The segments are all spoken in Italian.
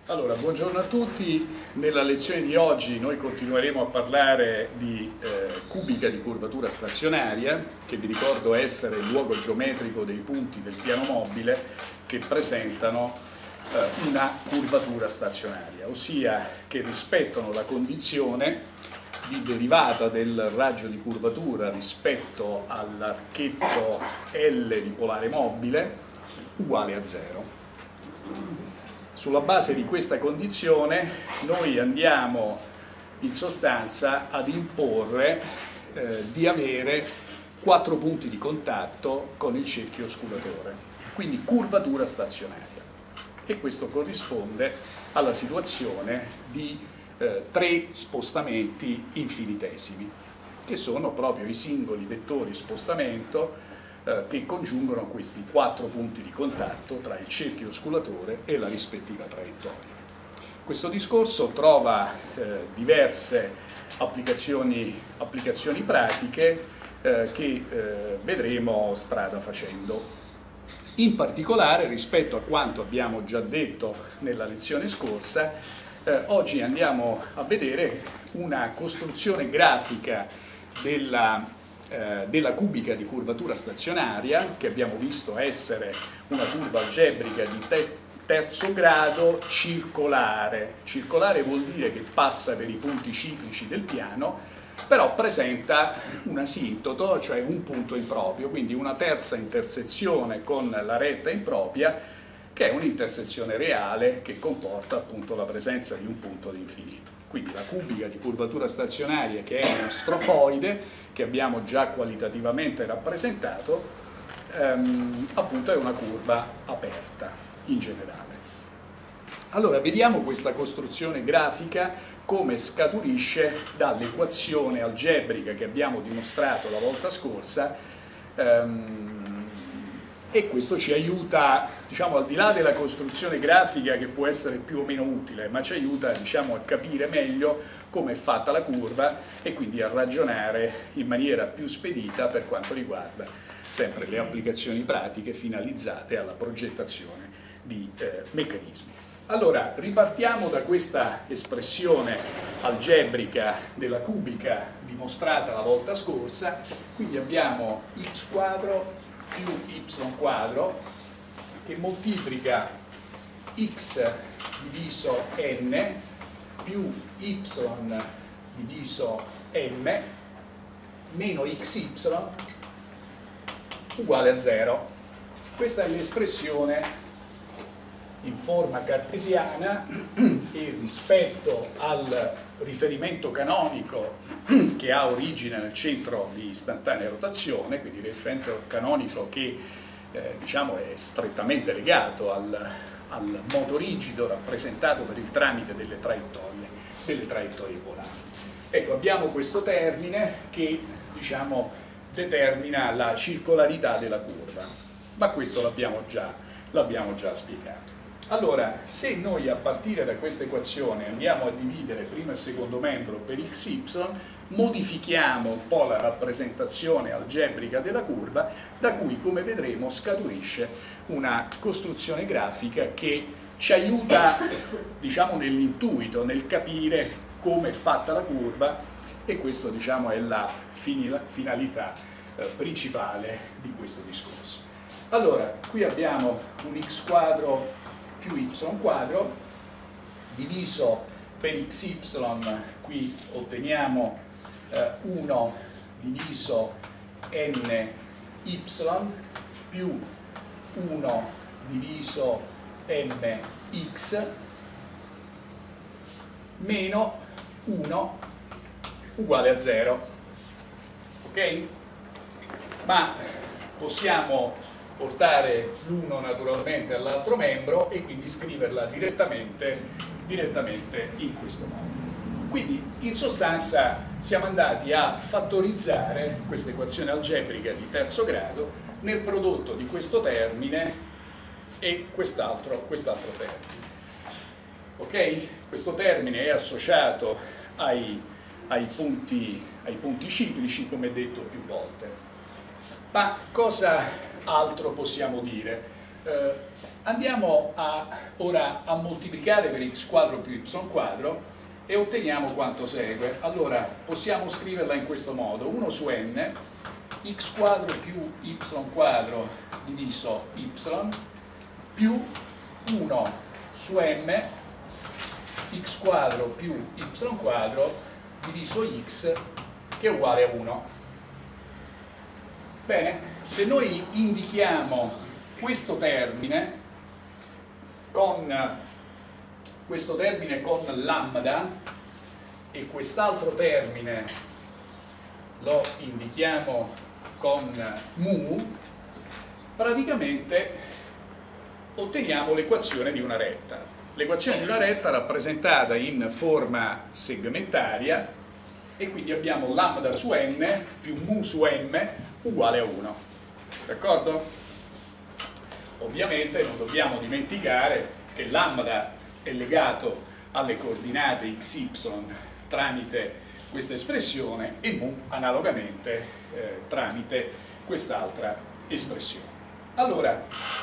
Allora, buongiorno a tutti. Nella lezione di oggi noi continueremo a parlare di cubica di curvatura stazionaria, che vi ricordo essere il luogo geometrico dei punti del piano mobile che presentano una curvatura stazionaria, ossia che rispettano la condizione di derivata del raggio di curvatura rispetto all'archetto L di polare mobile uguale a 0. Sulla base di questa condizione noi andiamo in sostanza ad imporre di avere 4 punti di contatto con il cerchio osculatore, quindi curvatura stazionaria, e questo corrisponde alla situazione di 3 spostamenti infinitesimi, che sono proprio i singoli vettori spostamento che congiungono questi 4 punti di contatto tra il cerchio osculatore e la rispettiva traiettoria. Questo discorso trova diverse applicazioni pratiche che vedremo strada facendo. In particolare, rispetto a quanto abbiamo già detto nella lezione scorsa, oggi andiamo a vedere una costruzione grafica della cubica di curvatura stazionaria, che abbiamo visto essere una curva algebrica di terzo grado circolare. Circolare vuol dire che passa per i punti ciclici del piano, però presenta un asintoto, cioè un punto improprio, quindi una terza intersezione con la retta impropria, che è un'intersezione reale che comporta appunto la presenza di un punto di infinito. Quindi la cubica di curvatura stazionaria, che è una strofoide, che abbiamo già qualitativamente rappresentato, appunto è una curva aperta in generale. Allora, vediamo questa costruzione grafica come scaturisce dall'equazione algebrica che abbiamo dimostrato la volta scorsa, e questo ci aiuta, diciamo, al di là della costruzione grafica, che può essere più o meno utile, ma ci aiuta, diciamo, a capire meglio come è fatta la curva e quindi a ragionare in maniera più spedita per quanto riguarda sempre le applicazioni pratiche finalizzate alla progettazione di meccanismi. Allora, ripartiamo da questa espressione algebrica della cubica dimostrata la volta scorsa. Quindi abbiamo x quadro più y quadro che moltiplica x diviso n più y diviso m meno xy uguale a 0. Questa è l'espressione in forma cartesiana e rispetto al riferimento canonico che ha origine nel centro di istantanea rotazione, quindi il riferimento canonico che diciamo è strettamente legato al moto rigido rappresentato per il tramite delle traiettorie polari. Ecco, abbiamo questo termine che, diciamo, determina la circolarità della curva, ma questo l'abbiamo già spiegato. Allora, se noi a partire da questa equazione andiamo a dividere primo e secondo membro per xy, modifichiamo un po' la rappresentazione algebrica della curva, da cui, come vedremo, scaturisce una costruzione grafica che ci aiuta, diciamo, nell'intuito, nel capire come è fatta la curva, e questo, diciamo, è la finalità principale di questo discorso. Allora, qui abbiamo un x quadro più y quadro diviso per xy, qui otteniamo 1 diviso ny più 1 diviso mx meno 1 uguale a 0. Ok? Ma possiamo portare l'uno naturalmente all'altro membro e quindi scriverla direttamente in questo modo. Quindi in sostanza siamo andati a fattorizzare questa equazione algebrica di terzo grado nel prodotto di questo termine e quest'altro termine. Ok? Questo termine è associato ai punti ciclici, come detto più volte. Ma cosa altro possiamo dire? Andiamo ora a moltiplicare per x quadro più y quadro e otteniamo quanto segue. Allora possiamo scriverla in questo modo: 1 su n, x quadro più y quadro diviso y, più 1 su m, x quadro più y quadro diviso x, che è uguale a 1. Bene, se noi indichiamo questo termine con lambda e quest'altro termine lo indichiamo con mu, praticamente otteniamo l'equazione di una retta. L'equazione di una retta rappresentata in forma segmentaria, e quindi abbiamo lambda su n più mu su m uguale a 1. D'accordo? Ovviamente non dobbiamo dimenticare che lambda è legato alle coordinate xy tramite questa espressione e mu analogamente tramite quest'altra espressione. Allora,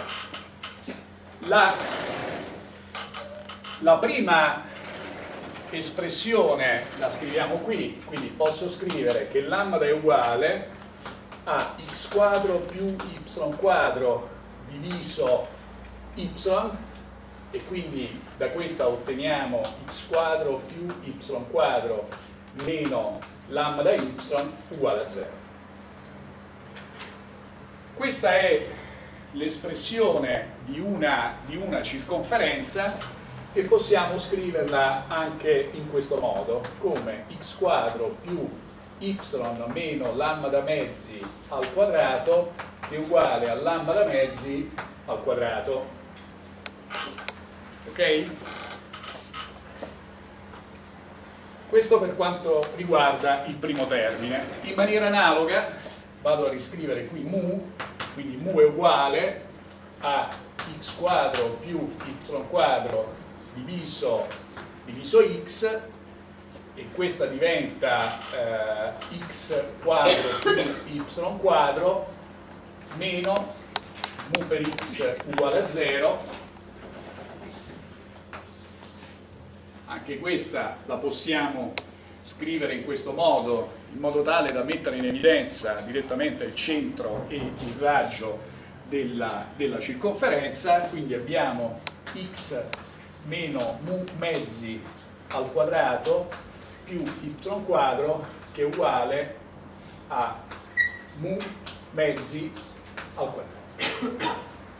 la prima espressione la scriviamo qui, quindi posso scrivere che lambda è uguale a x quadro più y quadro diviso y, e quindi da questa otteniamo x quadro più y quadro meno lambda y uguale a 0. Questa è l'espressione di una circonferenza, e possiamo scriverla anche in questo modo, come x quadro più y meno lambda mezzi al quadrato è uguale a lambda mezzi al quadrato. Ok? Questo per quanto riguarda il primo termine. In maniera analoga vado a riscrivere qui mu, quindi mu è uguale a x quadro più y quadro diviso x, e questa diventa x quadro più y quadro meno mu per x uguale a 0. Anche questa la possiamo scrivere in questo modo, in modo tale da mettere in evidenza direttamente il centro e il raggio della circonferenza. Quindi abbiamo x meno mu mezzi al quadrato più y quadro, che è uguale a mu mezzi al quadrato.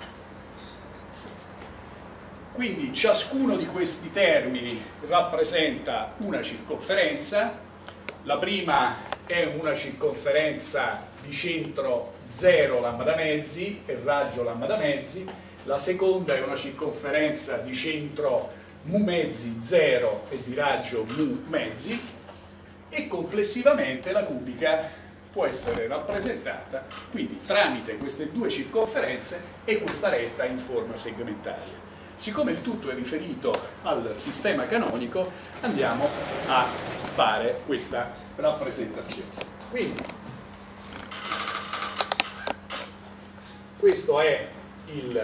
Quindi ciascuno di questi termini rappresenta una circonferenza. La prima è una circonferenza di centro 0 lambda mezzi e raggio lambda mezzi. La seconda è una circonferenza di centro mu mezzi 0 e di raggio mu mezzi, e complessivamente la cubica può essere rappresentata quindi tramite queste due circonferenze e questa retta in forma segmentaria. Siccome il tutto è riferito al sistema canonico, andiamo a fare questa rappresentazione. Quindi questo è il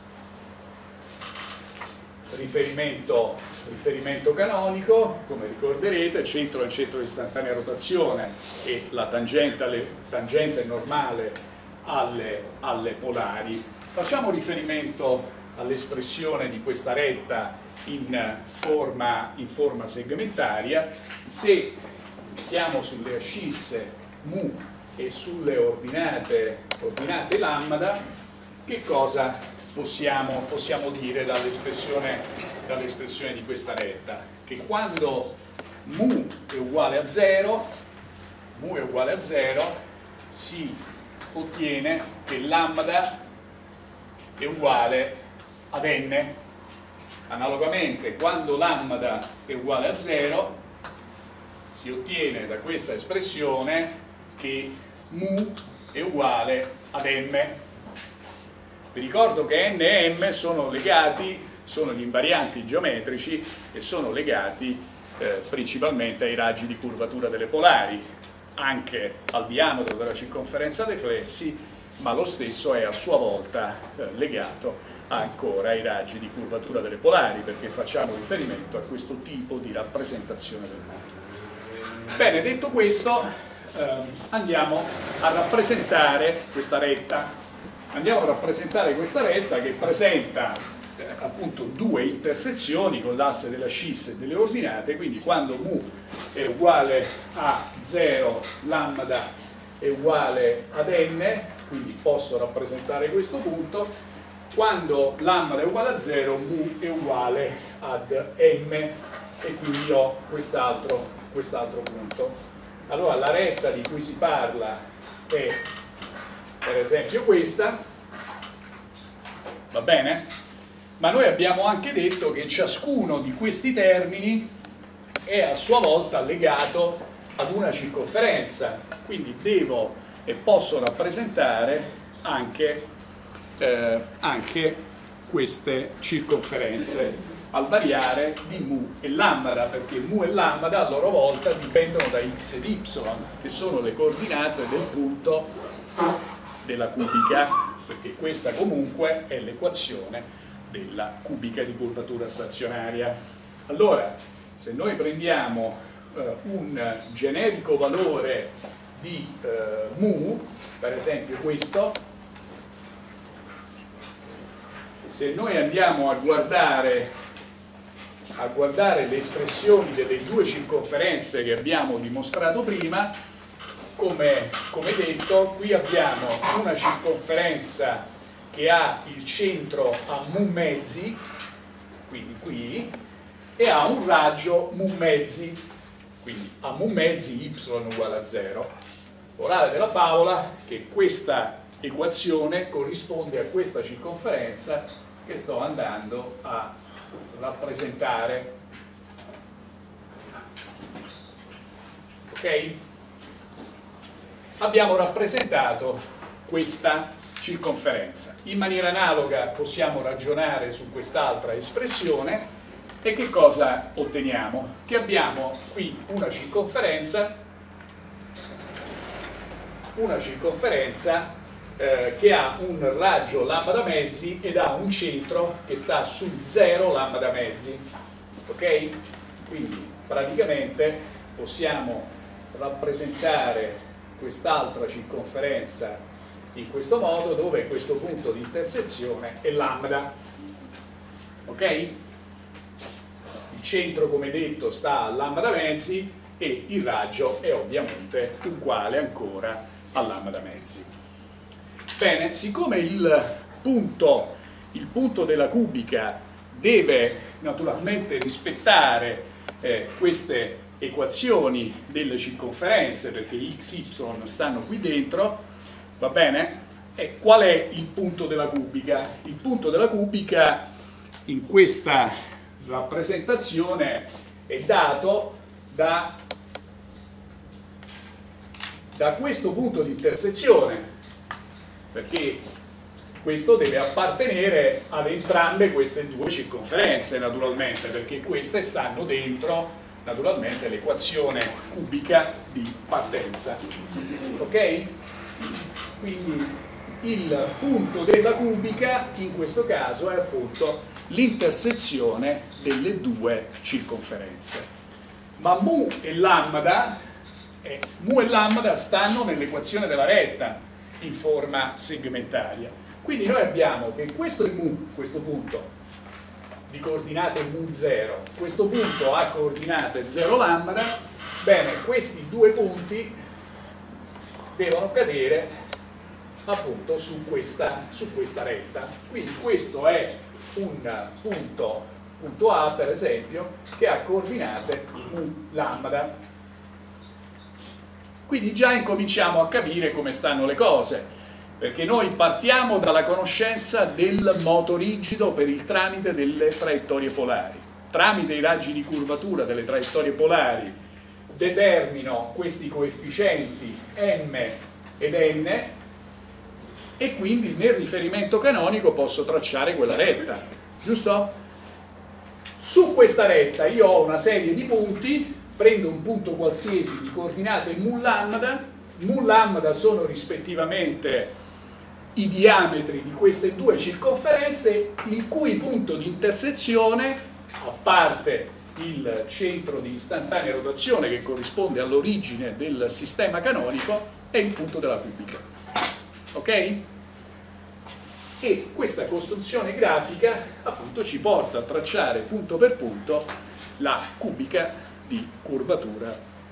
riferimento canonico. Come ricorderete, centro è il centro di istantanea rotazione e la tangente normale alle polari. Facciamo riferimento all'espressione di questa retta in forma segmentaria. Se mettiamo sulle ascisse mu e sulle ordinate lambda, che cosa possiamo dire dall'espressione di questa retta? Che quando mu è uguale a 0, si ottiene che lambda è uguale ad n. Analogamente, quando lambda è uguale a 0, si ottiene da questa espressione che mu è uguale ad m. Vi ricordo che n e m sono gli invarianti geometrici e sono legati principalmente ai raggi di curvatura delle polari, anche al diametro della circonferenza dei flessi, ma lo stesso è a sua volta legato ancora ai raggi di curvatura delle polari, perché facciamo riferimento a questo tipo di rappresentazione del mondo. Bene, detto questo, andiamo a rappresentare questa retta. Andiamo a rappresentare questa retta che presenta appunto due intersezioni con l'asse della scis e delle ordinate, quindi quando mu è uguale a 0, lambda è uguale ad n, quindi posso rappresentare questo punto. Quando lambda è uguale a 0, mu è uguale ad m, e quindi ho quest'altro punto. Allora la retta di cui si parla è per esempio questa, va bene? Ma noi abbiamo anche detto che ciascuno di questi termini è a sua volta legato ad una circonferenza, quindi devo e posso rappresentare anche queste circonferenze al variare di mu e lambda, perché mu e lambda a loro volta dipendono da x ed y, che sono le coordinate del punto della cubica, perché questa comunque è l'equazione della cubica di curvatura stazionaria. Allora, se noi prendiamo un generico valore di mu, per esempio questo, se noi andiamo a guardare le espressioni delle due circonferenze che abbiamo dimostrato prima, come detto, qui abbiamo una circonferenza che ha il centro a mu mezzi, quindi qui, e ha un raggio mu mezzi, quindi a mu mezzi y uguale a 0. Morale della favola che questa equazione corrisponde a questa circonferenza che sto andando a rappresentare. Ok? Abbiamo rappresentato questa circonferenza. In maniera analoga possiamo ragionare su quest'altra espressione e che cosa otteniamo? Che abbiamo qui una circonferenza che ha un raggio lambda mezzi ed ha un centro che sta su 0 lambda mezzi. Ok? Quindi praticamente possiamo rappresentare quest'altra circonferenza in questo modo, dove questo punto di intersezione è lambda. Ok? Il centro, come detto, sta a lambda mezzi e il raggio è ovviamente uguale ancora a lambda mezzi. Bene, siccome il punto della cubica deve naturalmente rispettare queste equazioni delle circonferenze, perché x, y stanno qui dentro, va bene? E qual è il punto della cubica? Il punto della cubica in questa rappresentazione è dato da questo punto di intersezione, perché questo deve appartenere ad entrambe queste due circonferenze, naturalmente, perché queste stanno dentro naturalmente l'equazione cubica di partenza. Ok? Quindi il punto della cubica in questo caso è appunto l'intersezione delle due circonferenze. Ma mu e lambda stanno nell'equazione della retta in forma segmentaria. Quindi noi abbiamo che questo è mu, questo punto di coordinate mu 0, questo punto ha coordinate 0 lambda. Bene, questi due punti devono cadere appunto su questa retta. Quindi questo è un punto A, per esempio, che ha coordinate mu lambda. Quindi già incominciamo a capire come stanno le cose, perché noi partiamo dalla conoscenza del moto rigido per il tramite delle traiettorie polari. Tramite i raggi di curvatura delle traiettorie polari determino questi coefficienti m ed n, e quindi nel riferimento canonico posso tracciare quella retta, giusto? Su questa retta io ho una serie di punti. Prendo un punto qualsiasi di coordinate mu lambda sono rispettivamente i diametri di queste due circonferenze, il cui punto di intersezione, a parte il centro di istantanea rotazione che corrisponde all'origine del sistema canonico, è il punto della cubica. Ok? E questa costruzione grafica appunto ci porta a tracciare punto per punto la cubica di curvatura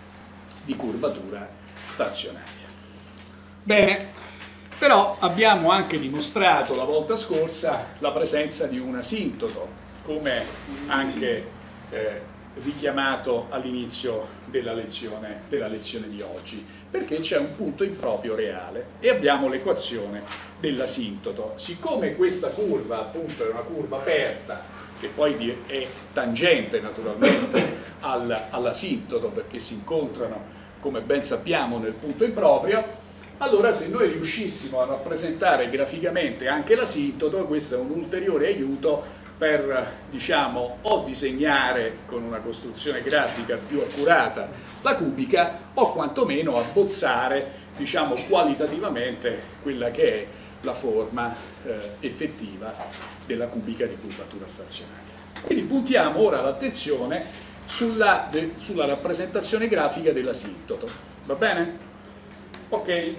stazionaria. Bene, però abbiamo anche dimostrato la volta scorsa la presenza di un asintoto, come anche richiamato all'inizio della lezione di oggi, perché c'è un punto improprio reale e abbiamo l'equazione dell'asintoto. Siccome questa curva appunto è una curva aperta, che poi è tangente naturalmente all'asintoto, perché si incontrano, come ben sappiamo, nel punto improprio, allora se noi riuscissimo a rappresentare graficamente anche l'asintoto, questo è un ulteriore aiuto per, diciamo, o disegnare con una costruzione grafica più accurata la cubica, o quantomeno abbozzare, diciamo, qualitativamente quella che è la forma effettiva della cubica di curvatura stazionaria. Quindi puntiamo ora l'attenzione sulla rappresentazione grafica dell'asintoto. Va bene? Ok,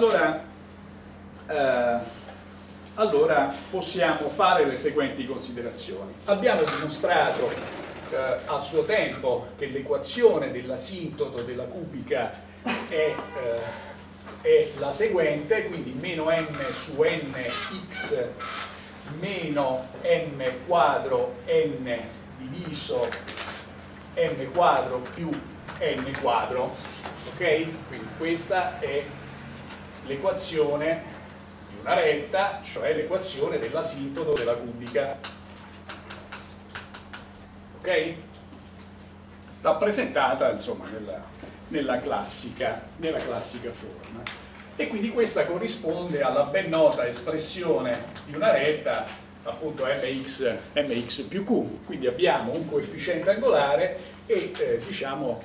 allora possiamo fare le seguenti considerazioni. Abbiamo dimostrato a suo tempo che l'equazione dell'asintoto della cubica è la seguente, quindi meno m su nx meno m quadro n diviso m quadro più n quadro, ok? Quindi questa è l'equazione di una retta, cioè l'equazione dell'asintoto della cubica, ok? Rappresentata insomma nella classica forma. E quindi questa corrisponde alla ben nota espressione di una retta, appunto mx più q. Quindi abbiamo un coefficiente angolare e diciamo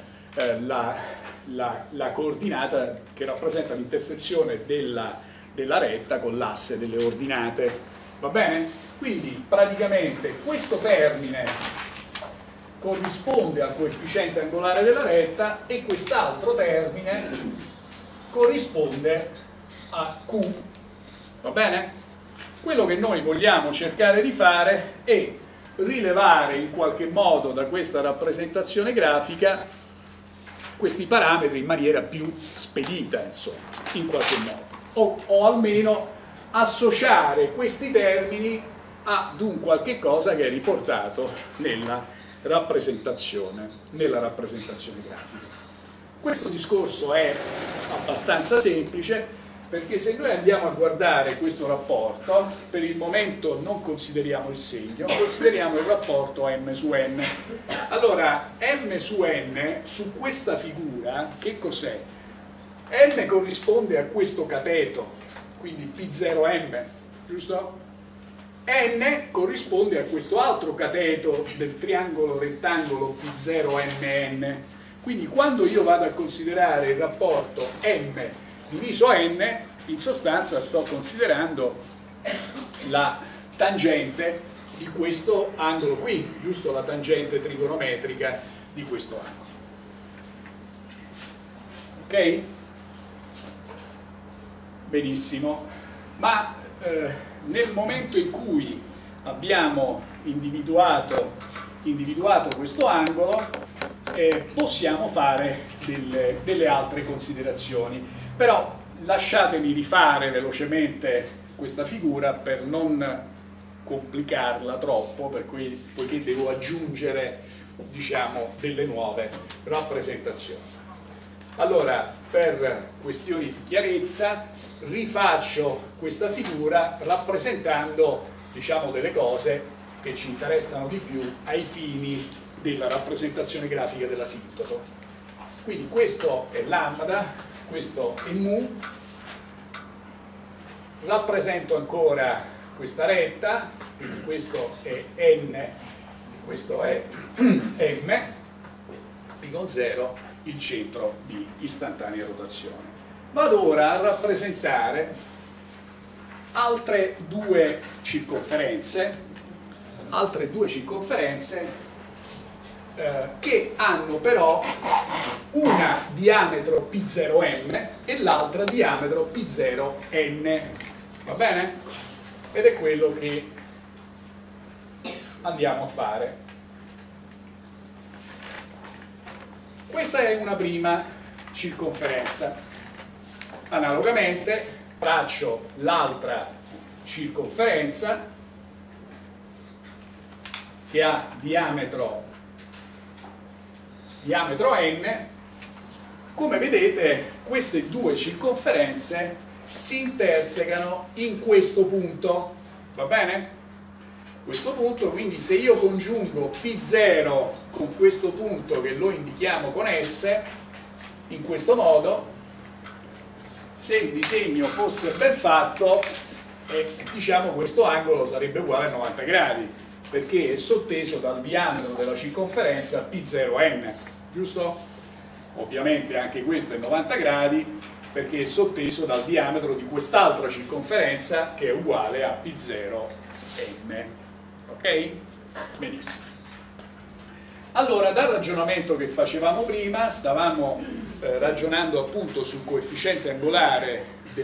la coordinata che rappresenta l'intersezione della retta con l'asse delle ordinate. Va bene? Quindi praticamente questo termine corrisponde al coefficiente angolare della retta e quest'altro termine corrisponde a Q. Va bene? Quello che noi vogliamo cercare di fare è rilevare in qualche modo da questa rappresentazione grafica questi parametri in maniera più spedita, insomma, in qualche modo, o almeno associare questi termini ad un qualche cosa che è riportato nella rappresentazione grafica. Questo discorso è abbastanza semplice, perché se noi andiamo a guardare questo rapporto, per il momento non consideriamo il segno, consideriamo il rapporto m su n. Allora, m su n, su questa figura, che cos'è? M corrisponde a questo cateto, quindi P0m, giusto? N corrisponde a questo altro cateto del triangolo rettangolo P0mn. Quindi quando io vado a considerare il rapporto m diviso n, in sostanza sto considerando la tangente di questo angolo qui, giusto? La tangente trigonometrica di questo angolo. Ok? Benissimo. Ma nel momento in cui abbiamo individuato questo angolo, possiamo fare delle altre considerazioni, però lasciatemi rifare velocemente questa figura per non complicarla troppo, poiché devo aggiungere, diciamo, delle nuove rappresentazioni. Allora, per questioni di chiarezza, rifaccio questa figura rappresentando, diciamo, delle cose che ci interessano di più ai fini della rappresentazione grafica dell'asintoto. Quindi questo è lambda, questo è mu, rappresento ancora questa retta, quindi questo è n, questo è m, p con 0, il centro di istantanea rotazione. Vado ora a rappresentare altre due circonferenze che hanno però una diametro P0M e l'altra diametro P0N, va bene? Ed è quello che andiamo a fare. Questa è una prima circonferenza. Analogamente traccio l'altra circonferenza che ha diametro N. Come vedete, queste due circonferenze si intersecano in questo punto, va bene? Questo punto, quindi se io congiungo P0 con questo punto che lo indichiamo con S, in questo modo, se il disegno fosse ben fatto, diciamo questo angolo sarebbe uguale a 90 gradi, perché è sotteso dal diametro della circonferenza P0N, giusto? Ovviamente anche questo è 90 gradi, perché è sotteso dal diametro di quest'altra circonferenza che è uguale a P0N. Ok? Benissimo. Allora, dal ragionamento che facevamo prima, stavamo ragionando appunto sul coefficiente angolare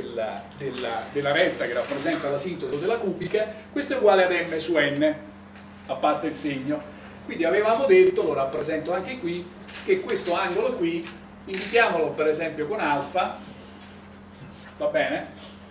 della retta che rappresenta l'asintoto della cubica. Questo è uguale ad m su n, a parte il segno. Quindi avevamo detto, lo rappresento anche qui, che questo angolo qui, indichiamolo per esempio con alfa, va bene?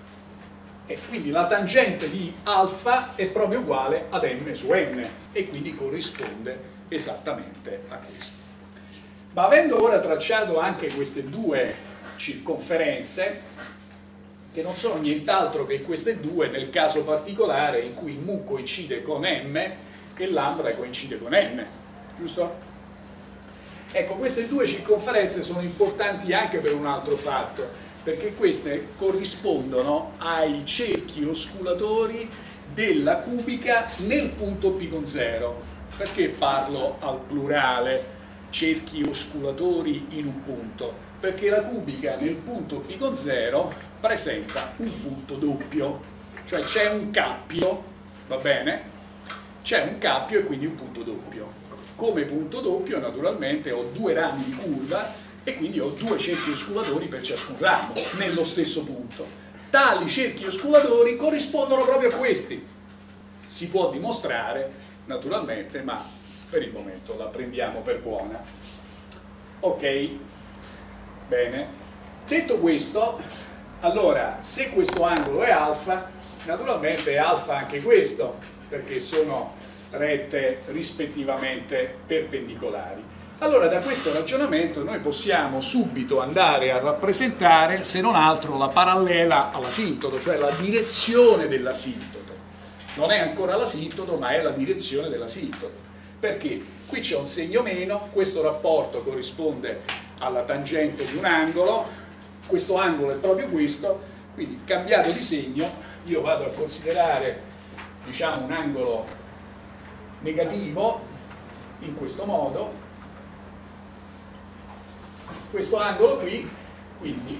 E quindi la tangente di alfa è proprio uguale ad m su n e quindi corrisponde esattamente a questo. Ma avendo ora tracciato anche queste due circonferenze, che non sono nient'altro che queste due nel caso particolare in cui mu coincide con m e lambda coincide con n, giusto? Ecco, queste due circonferenze sono importanti anche per un altro fatto, perché queste corrispondono ai cerchi osculatori della cubica nel punto P con 0. Perché parlo al plurale cerchi osculatori in un punto? Perché la cubica nel punto P con 0 presenta un punto doppio, cioè c'è un cappio, va bene? C'è un cappio e quindi un punto doppio. Come punto doppio naturalmente ho due rami di curva e quindi ho due cerchi osculatori per ciascun ramo nello stesso punto. Tali cerchi osculatori corrispondono proprio a questi. Si può dimostrare naturalmente, ma per il momento la prendiamo per buona. Ok, bene. Detto questo, allora se questo angolo è alfa, naturalmente è alfa anche questo, perché sono rette rispettivamente perpendicolari. Allora da questo ragionamento noi possiamo subito andare a rappresentare, se non altro, la parallela all'asintoto, cioè la direzione dell'asintoto. Non è ancora l'asintoto, ma è la direzione dell'asintoto. Perché qui c'è un segno meno, questo rapporto corrisponde alla tangente di un angolo, questo angolo è proprio questo, quindi cambiato di segno io vado a considerare, diciamo, un angolo negativo in questo modo. Questo angolo qui, quindi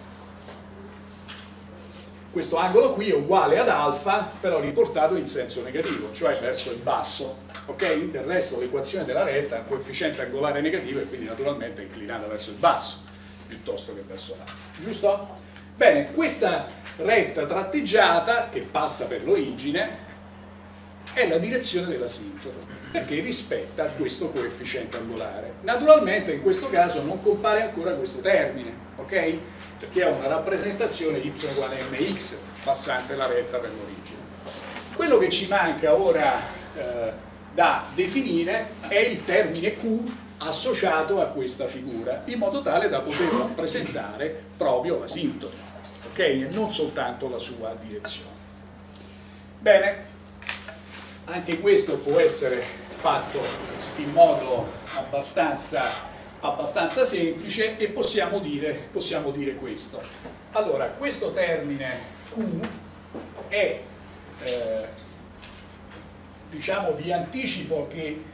questo angolo qui è uguale ad alfa, però riportato in senso negativo, cioè verso il basso, ok? Del resto l'equazione della retta ha un coefficiente angolare negativo e quindi naturalmente è inclinata verso il basso, piuttosto che verso l'alto, giusto? Bene, questa retta tratteggiata, che passa per l'origine, è la direzione dell'asintoto, perché rispetta questo coefficiente angolare. Naturalmente in questo caso non compare ancora questo termine, ok? Perché è una rappresentazione y uguale mx, passante la retta per l'origine. Quello che ci manca ora da definire è il termine q associato a questa figura, in modo tale da poter rappresentare proprio l'asintoto, ok? E non soltanto la sua direzione. Bene. Anche questo può essere fatto in modo abbastanza semplice e possiamo dire questo. Allora, questo termine Q è, diciamo, vi anticipo che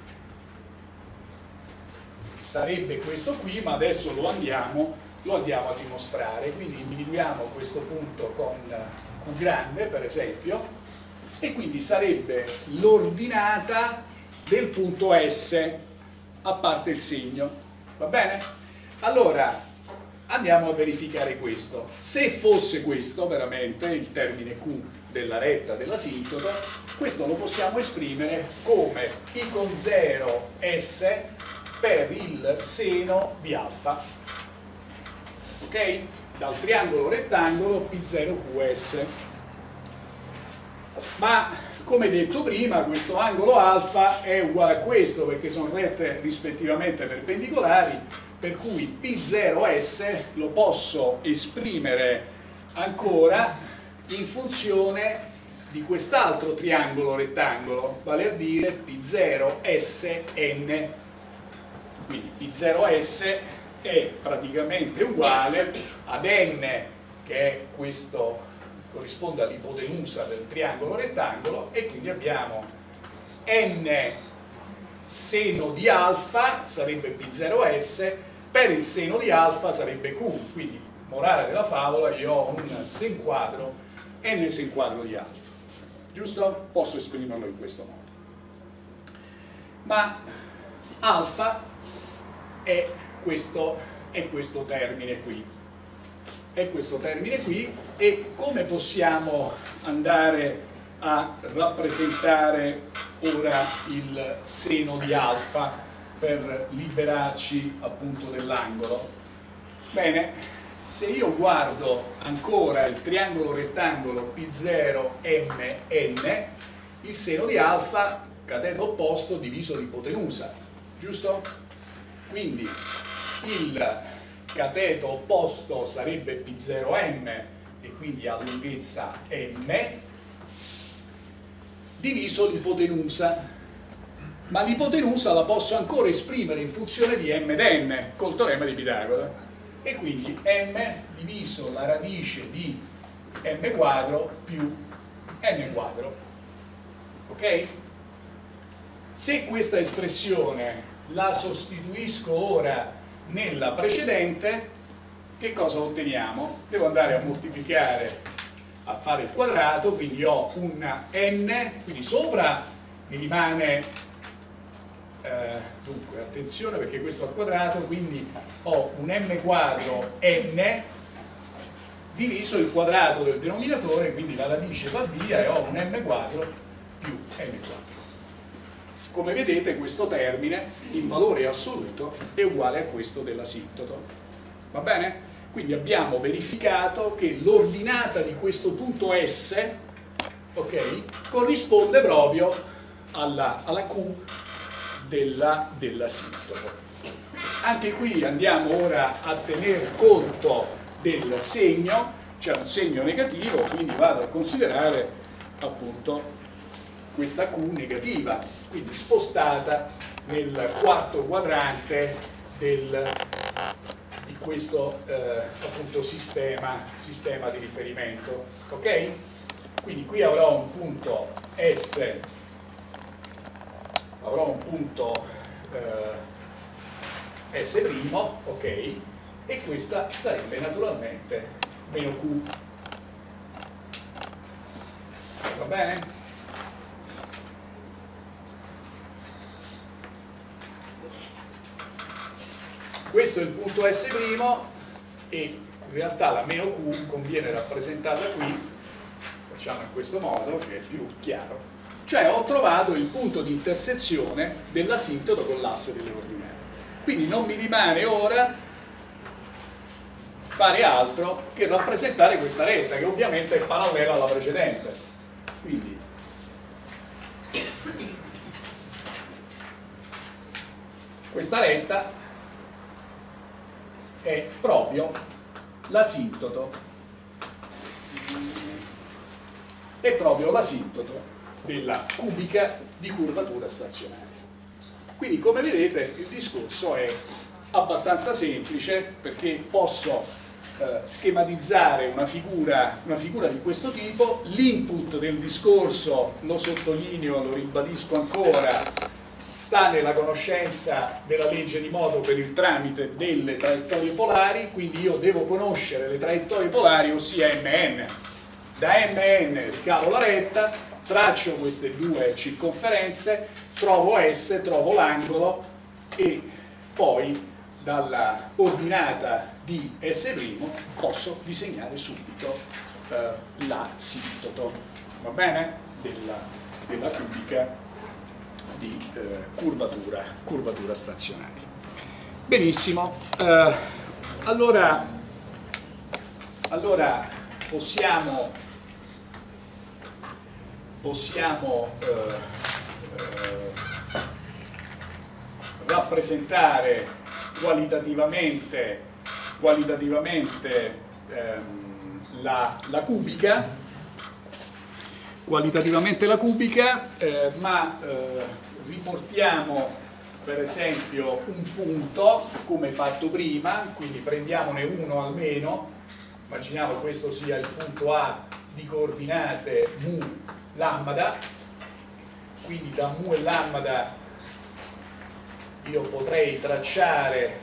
sarebbe questo qui, ma adesso lo andiamo a dimostrare. Quindi individuiamo questo punto con Q grande, per esempio, e quindi sarebbe l'ordinata del punto S, a parte il segno. Va bene? Allora, andiamo a verificare questo. Se fosse questo veramente il termine Q della retta dell'asintoto, questo lo possiamo esprimere come π con 0 S per il seno di alfa. Ok? Dal triangolo rettangolo P0QS. Ma come detto prima, questo angolo alfa è uguale a questo perché sono rette rispettivamente perpendicolari, per cui P0S lo posso esprimere ancora in funzione di quest'altro triangolo rettangolo, vale a dire P0SN. Quindi P0S è praticamente uguale ad n, che è questo, corrisponde all'ipotenusa del triangolo rettangolo, e quindi abbiamo n seno di alfa sarebbe P0S, per il seno di alfa sarebbe Q, quindi morale della favola, io ho un sen quadro, n sen quadro di alfa, giusto? Posso esprimerlo in questo modo. Ma alfa è questo termine qui. È questo termine qui, e come possiamo andare a rappresentare ora il seno di alfa per liberarci appunto dell'angolo? Bene, se io guardo ancora il triangolo rettangolo P0MN, il seno di alfa, cateto opposto diviso l'ipotenusa, giusto? Quindi il cateto opposto sarebbe P0M e quindi ha lunghezza M diviso l'ipotenusa, ma l'ipotenusa la posso ancora esprimere in funzione di m ed n col teorema di Pitagora, e quindi m diviso la radice di m quadro più n quadro. Ok? Se questa espressione la sostituisco ora nella precedente, che cosa otteniamo? Devo andare a moltiplicare, a fare il quadrato, quindi ho una n, quindi sopra mi rimane, dunque attenzione perché questo è al quadrato, quindi ho un m quadro n diviso il quadrato del denominatore, quindi la radice va via e ho un m quadro più n quadro. Come vedete questo termine in valore assoluto è uguale a questo dell'asintoto. Va bene? Quindi abbiamo verificato che l'ordinata di questo punto S, ok, corrisponde proprio alla Q dell'asintoto. Anche qui andiamo ora a tener conto del segno, c'è un segno negativo, quindi vado a considerare appunto questa Q negativa, quindi spostata nel quarto quadrante di questo appunto sistema di riferimento. Ok? Quindi qui avrò un punto S, avrò un punto S', ok? E questa sarebbe naturalmente meno Q. Va bene? Questo è il punto S' e in realtà la meno Q conviene rappresentarla qui, facciamo in questo modo che è più chiaro, cioè ho trovato il punto di intersezione dell'asintoto con l'asse delle ordinate. Quindi non mi rimane ora fare altro che rappresentare questa retta, che ovviamente è parallela alla precedente. Quindi questa retta è proprio l'asintoto, della cubica di curvatura stazionaria. Quindi come vedete il discorso è abbastanza semplice, perché posso schematizzare una figura di questo tipo. L'input del discorso, lo sottolineo, lo ribadisco ancora, sta nella conoscenza della legge di moto per il tramite delle traiettorie polari, quindi io devo conoscere le traiettorie polari, ossia mn. da MN ricavo la retta, traccio queste due circonferenze, trovo S, trovo l'angolo e poi dalla ordinata di S' posso disegnare subito l'assintoto, va bene? Della cubica di curvatura stazionaria. Benissimo, allora possiamo rappresentare qualitativamente la cubica, ma riportiamo per esempio un punto come fatto prima, quindi prendiamone uno almeno, immaginiamo questo sia il punto A di coordinate mu lambda, quindi da mu e lambda io potrei tracciare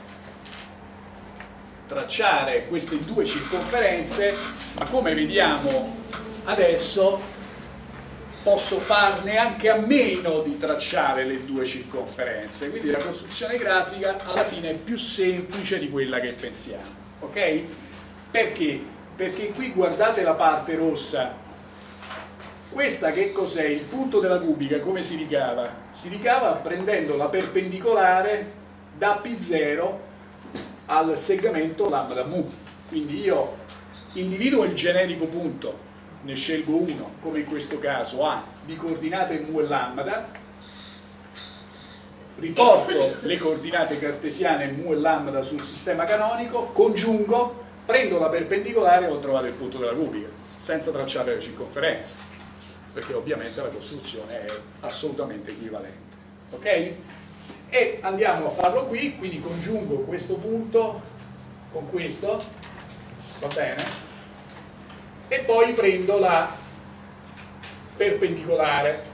queste due circonferenze, ma come vediamo adesso posso farne anche a meno di tracciare le due circonferenze, quindi la costruzione grafica alla fine è più semplice di quella che pensiamo, ok? Perché? Perché qui guardate la parte rossa, questa che cos'è? Il punto della cubica come si ricava? Si ricava prendendo la perpendicolare da P0 al segmento lambda mu, quindi io individuo il generico punto, ne scelgo uno, come in questo caso A di coordinate mu e lambda, riporto le coordinate cartesiane mu e lambda sul sistema canonico, congiungo, prendo la perpendicolare e ho trovato il punto della cubica, senza tracciare le circonferenze, perché ovviamente la costruzione è assolutamente equivalente, ok? E andiamo a farlo qui, quindi congiungo questo punto con questo, va bene? E poi prendo la perpendicolare,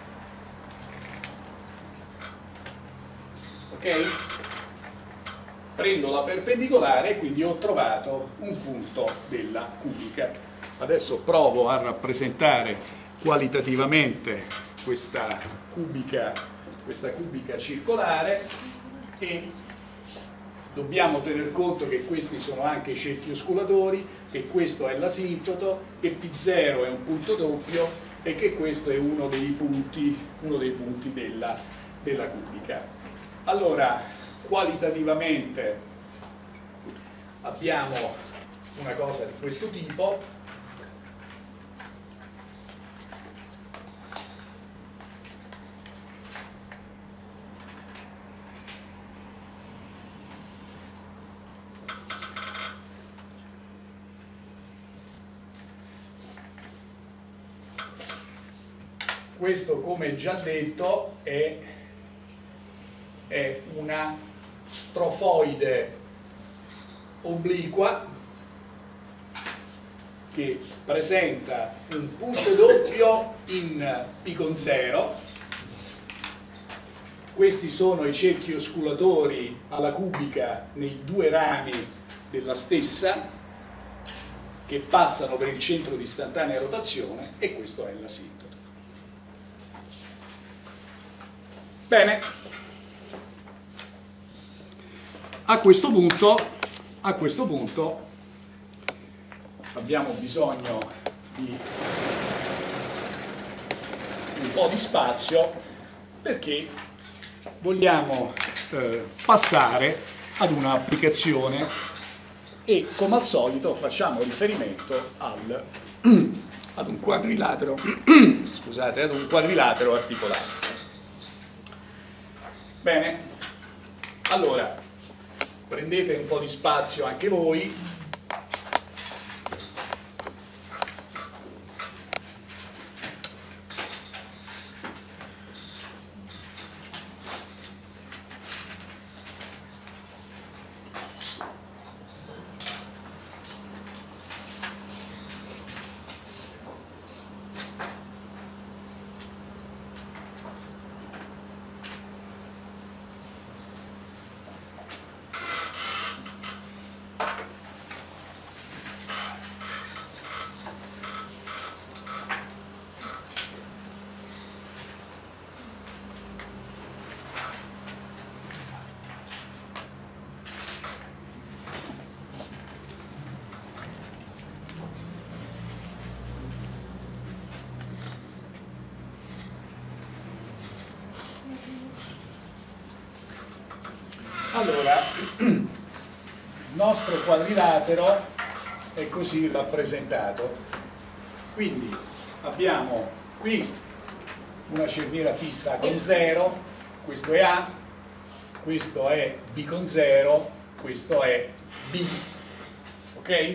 ok? Prendo la perpendicolare e quindi ho trovato un punto della cubica. Adesso provo a rappresentare qualitativamente questa cubica circolare e dobbiamo tener conto che questi sono anche i cerchi osculatori, che questo è l'asintoto, che P0 è un punto doppio e che questo è uno dei punti della cubica. Allora, qualitativamente abbiamo una cosa di questo tipo. Questo, come già detto, è una strofoide obliqua che presenta un punto doppio in P con 0. Questi sono i cerchi osculatori alla cubica nei due rami della stessa, che passano per il centro di istantanea rotazione, e questo è l'asintoto. Bene, a questo punto abbiamo bisogno di un po' di spazio perché vogliamo passare ad un'applicazione e, come al solito, facciamo riferimento ad un quadrilatero scusate, ad un quadrilatero articolato. Bene, allora prendete un po' di spazio anche voi. Allora, il nostro quadrilatero è così rappresentato. Quindi abbiamo qui una cerniera fissa con 0, questo è A, questo è B con 0, questo è B. Ok?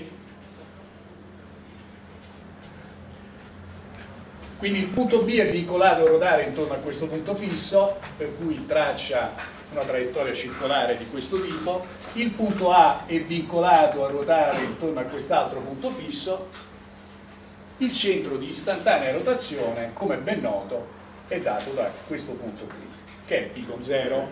Quindi il punto B è vincolato a ruotare intorno a questo punto fisso, per cui traccia una traiettoria circolare di questo tipo. Il punto A è vincolato a ruotare intorno a quest'altro punto fisso. Il centro di istantanea rotazione, come ben noto, è dato da questo punto qui, che è B con 0.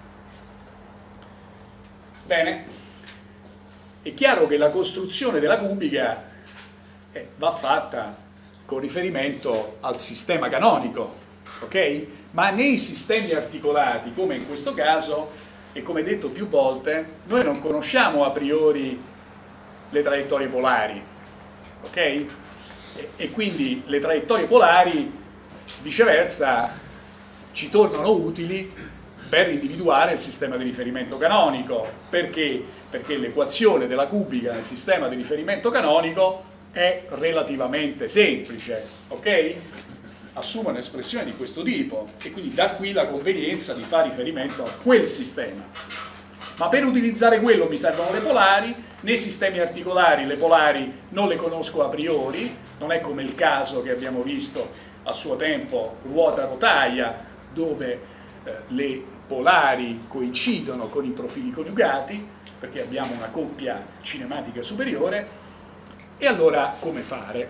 Bene? È chiaro che la costruzione della cubica va fatta con riferimento al sistema canonico, ok? Ma nei sistemi articolati, come in questo caso, e come detto più volte, noi non conosciamo a priori le traiettorie polari, ok? E quindi le traiettorie polari, viceversa, ci tornano utili per individuare il sistema di riferimento canonico. Perché? Perché l'equazione della cubica nel sistema di riferimento canonico è relativamente semplice, ok? Assume un'espressione di questo tipo e quindi da qui la convenienza di fare riferimento a quel sistema. Ma per utilizzare quello mi servono le polari. Nei sistemi articolari le polari non le conosco a priori, non è come il caso che abbiamo visto a suo tempo ruota-rotaia, dove le polari coincidono con i profili coniugati, perché abbiamo una coppia cinematica superiore. E allora come fare?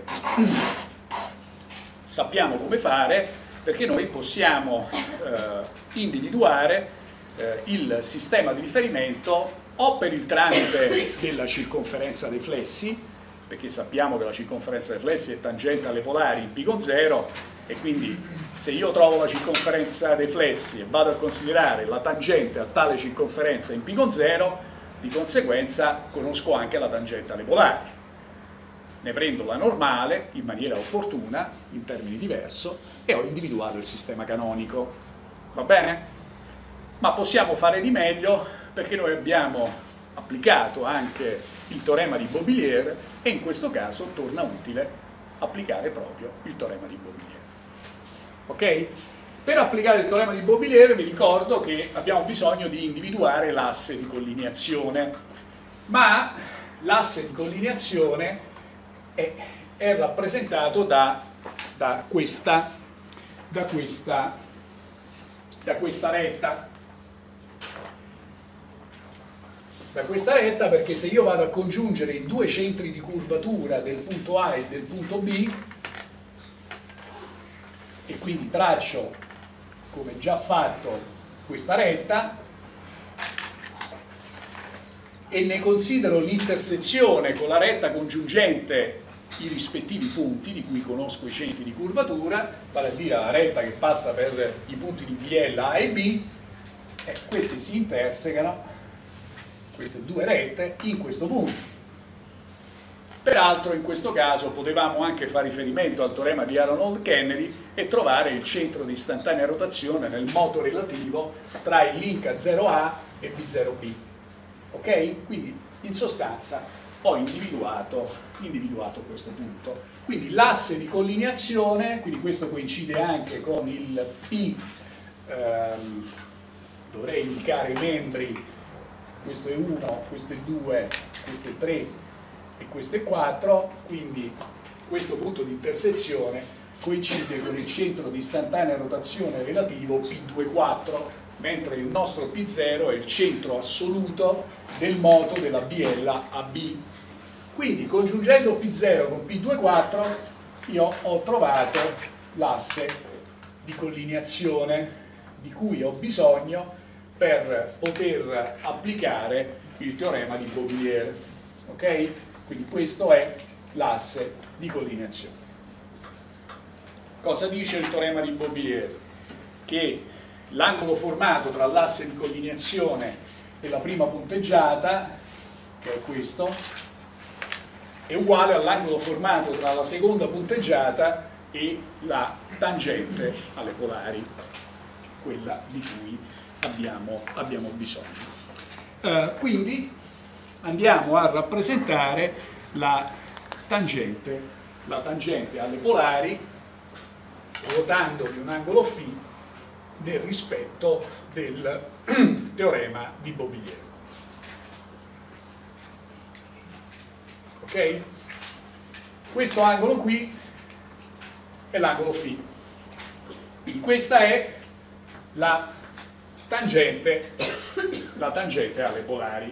Sappiamo come fare perché noi possiamo individuare il sistema di riferimento o per il tramite della circonferenza dei flessi, perché sappiamo che la circonferenza dei flessi è tangente alle polari in P con 0, e quindi se io trovo la circonferenza dei flessi e vado a considerare la tangente a tale circonferenza in P con 0, di conseguenza conosco anche la tangente alle polari. Ne prendo la normale in maniera opportuna, in termini diversi, e ho individuato il sistema canonico. Va bene? Ma possiamo fare di meglio perché noi abbiamo applicato anche il teorema di Bobilier e in questo caso torna utile applicare proprio il teorema di Bobilier. Ok? Per applicare il teorema di Bobilier vi ricordo che abbiamo bisogno di individuare l'asse di collineazione, ma l'asse di collineazione è rappresentato da questa retta. Da questa retta, perché se io vado a congiungere i due centri di curvatura del punto A e del punto B, e quindi traccio, come già fatto, questa retta, e ne considero l'intersezione con la retta congiungente i rispettivi punti di cui conosco i centri di curvatura, vale a dire la retta che passa per i punti di BL A e B, e questi si intersecano, queste due rette, in questo punto. Peraltro in questo caso potevamo anche fare riferimento al teorema di Arnold-Kennedy e trovare il centro di istantanea rotazione nel moto relativo tra il link a 0A e B0B. Ok? Quindi in sostanza ho individuato questo punto. Quindi l'asse di collineazione, quindi questo coincide anche con il P, dovrei indicare i membri, questo è 1, questo è 2, questo è 3 e questo è 4, quindi questo punto di intersezione coincide con il centro di istantanea rotazione relativo P24, mentre il nostro P0 è il centro assoluto del moto della BL a B. Quindi congiungendo P0 con P24 io ho trovato l'asse di collineazione di cui ho bisogno per poter applicare il teorema di Bobilier. Ok? Quindi questo è l'asse di collineazione. Cosa dice il teorema di Bobilier? Che l'angolo formato tra l'asse di collineazione e la prima punteggiata, che è questo, è uguale all'angolo formato tra la seconda punteggiata e la tangente alle polari, quella di cui abbiamo bisogno. Quindi andiamo a rappresentare la tangente alle polari ruotando di un angolo φ nel rispetto del teorema di Bobbier. Ok? Questo angolo qui è l'angolo φ. Quindi questa è la tangente alle polari.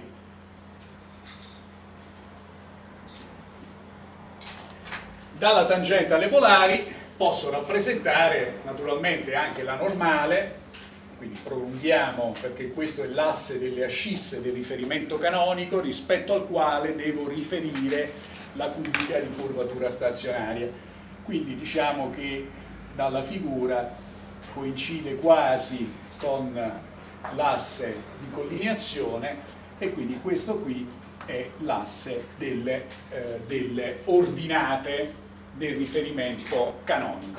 Dalla tangente alle polari posso rappresentare naturalmente anche la normale, quindi prolunghiamo perché questo è l'asse delle ascisse del riferimento canonico rispetto al quale devo riferire la cubica di curvatura stazionaria. Quindi diciamo che dalla figura coincide quasi con l'asse di collineazione e quindi questo qui è l'asse delle ordinate del riferimento canonico.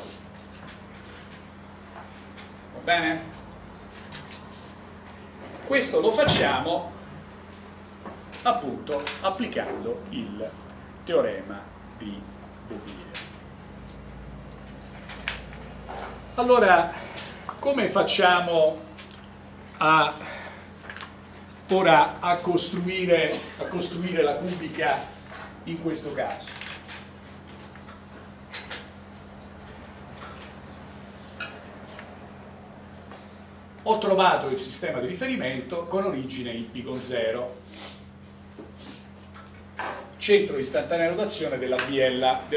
Va bene? Questo lo facciamo appunto applicando il teorema di Bobbier. Allora, come facciamo ora a costruire la cubica in questo caso? Ho trovato il sistema di riferimento con origine in π con 0, centro di istantanea rotazione della BLAB.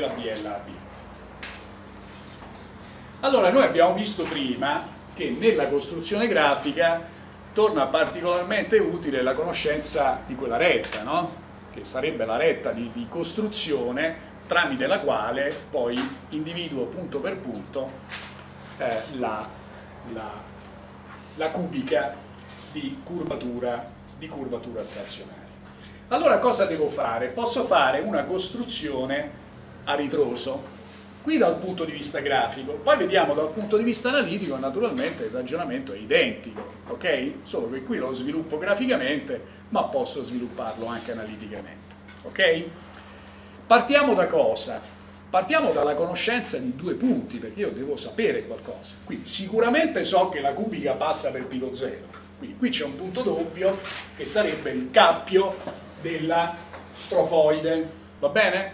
Allora, noi abbiamo visto prima che nella costruzione grafica torna particolarmente utile la conoscenza di quella retta, no? Che sarebbe la retta di costruzione tramite la quale poi individuo punto per punto la cubica di curvatura stazionaria. Allora cosa devo fare? Posso fare una costruzione a ritroso, qui dal punto di vista grafico, poi vediamo dal punto di vista analitico, naturalmente il ragionamento è identico, ok? Solo che qui lo sviluppo graficamente, ma posso svilupparlo anche analiticamente, ok? Partiamo da cosa? Partiamo dalla conoscenza di due punti, perché io devo sapere qualcosa. Quindi sicuramente so che la cubica passa per π con 0, quindi qui c'è un punto doppio che sarebbe il cappio della strofoide, va bene?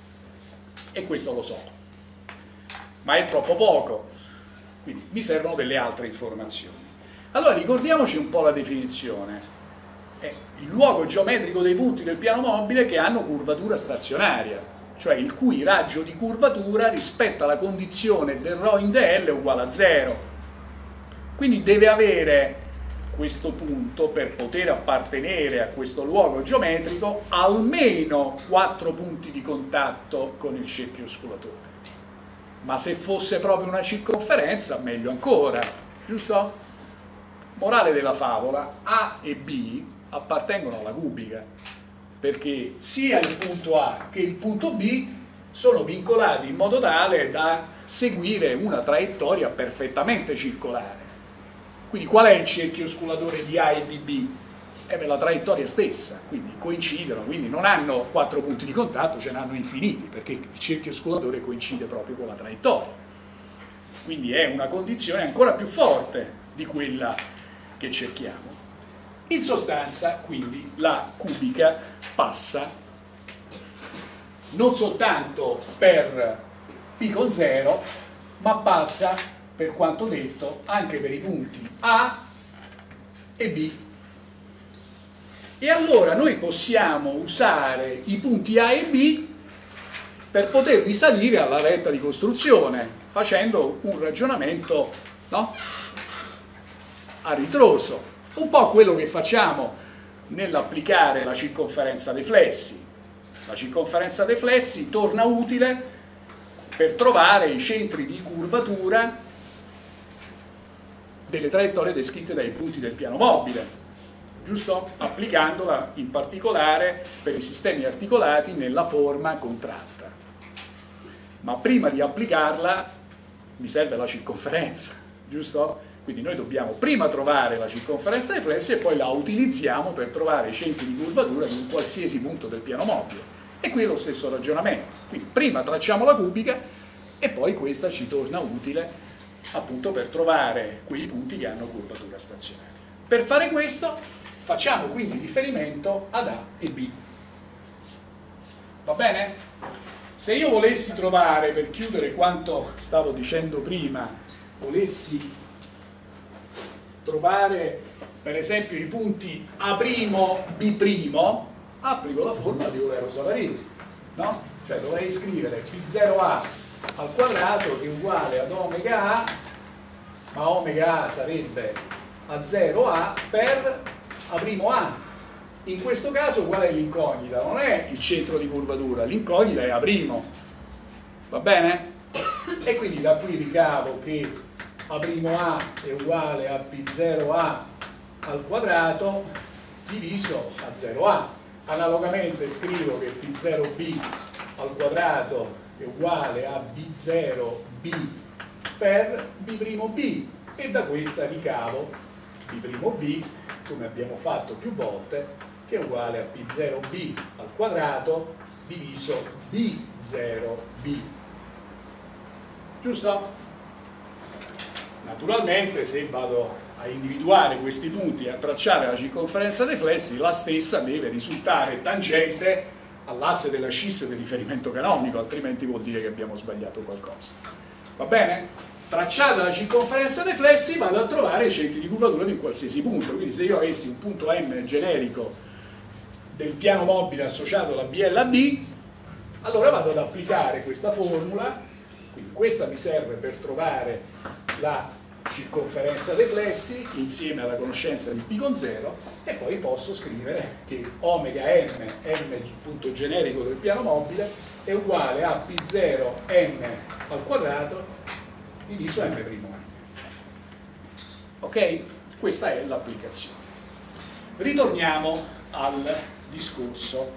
E questo lo so, ma è troppo poco, quindi mi servono delle altre informazioni. Allora ricordiamoci un po' la definizione: è il luogo geometrico dei punti del piano mobile che hanno curvatura stazionaria, cioè il cui raggio di curvatura rispetto alla condizione del ρ in dl è uguale a 0. Quindi deve avere questo punto, per poter appartenere a questo luogo geometrico, almeno 4 punti di contatto con il cerchio osculatore. Ma se fosse proprio una circonferenza, meglio ancora, giusto? Morale della favola: A e B appartengono alla cubica, perché sia il punto A che il punto B sono vincolati in modo tale da seguire una traiettoria perfettamente circolare. Quindi qual è il cerchio osculatore di A e di B? La traiettoria stessa, quindi coincidono, quindi non hanno 4 punti di contatto, ce ne hanno infiniti, perché il cerchio osculatore coincide proprio con la traiettoria. Quindi è una condizione ancora più forte di quella che cerchiamo. In sostanza, quindi, la cubica passa non soltanto per π con 0, ma passa, per quanto detto, anche per i punti A e B. E allora noi possiamo usare i punti A e B per poter risalire alla retta di costruzione, facendo un ragionamento, no? A ritroso. Un po' quello che facciamo nell'applicare la circonferenza dei flessi. La circonferenza dei flessi torna utile per trovare i centri di curvatura delle traiettorie descritte dai punti del piano mobile, giusto? Applicandola in particolare per i sistemi articolati nella forma contratta. Ma prima di applicarla mi serve la circonferenza, giusto? Quindi noi dobbiamo prima trovare la circonferenza dei plessi e poi la utilizziamo per trovare i centri di curvatura di un qualsiasi punto del piano mobile. E qui è lo stesso ragionamento. Quindi prima tracciamo la cubica e poi questa ci torna utile appunto per trovare quei punti che hanno curvatura stazionaria. Per fare questo facciamo quindi riferimento ad A e B. Va bene? Se io volessi trovare, per chiudere quanto stavo dicendo prima, volessi trovare per esempio i punti A', B', applico la formula di Eulero-Savarino, no? Cioè dovrei scrivere P0A al quadrato che è uguale ad omega A, ma omega A sarebbe A0A per A'. In questo caso qual è l'incognita? Non è il centro di curvatura, l'incognita è A'. Va bene? E quindi da qui ricavo che A' è uguale a P0A al quadrato diviso a 0A. Analogamente scrivo che P0B al quadrato è uguale a B0B per B'B e da questa ricavo B'B, come abbiamo fatto più volte, che è uguale a P0B al quadrato diviso B0B. Giusto? Naturalmente se vado a individuare questi punti e a tracciare la circonferenza dei plessi, la stessa deve risultare tangente all'asse della scissa di riferimento canonico, altrimenti vuol dire che abbiamo sbagliato qualcosa. Va bene? Tracciata la circonferenza dei plessi vado a trovare i centri di curvatura di un qualsiasi punto, quindi se io avessi un punto M generico del piano mobile associato alla B e alla B, allora vado ad applicare questa formula, quindi questa mi serve per trovare la circonferenza dei plessi insieme alla conoscenza di P con 0 e poi posso scrivere che omega m punto generico del piano mobile è uguale a P0 m al quadrato diviso m'. Ok? Questa è l'applicazione. Ritorniamo al discorso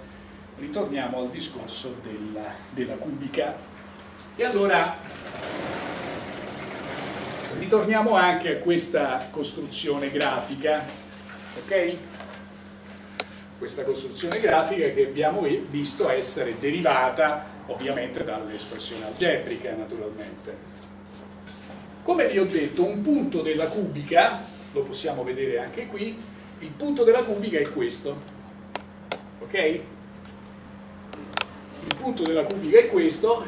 della cubica e allora ritorniamo anche a questa costruzione grafica, ok? Questa costruzione grafica che abbiamo visto essere derivata ovviamente dall'espressione algebrica, naturalmente. Come vi ho detto, un punto della cubica, lo possiamo vedere anche qui, il punto della cubica è questo, ok? Il punto della cubica è questo,